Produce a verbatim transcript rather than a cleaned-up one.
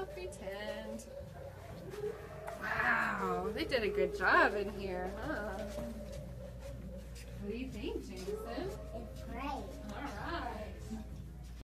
I'll pretend. Wow, they did a good job in here, huh? What do you think?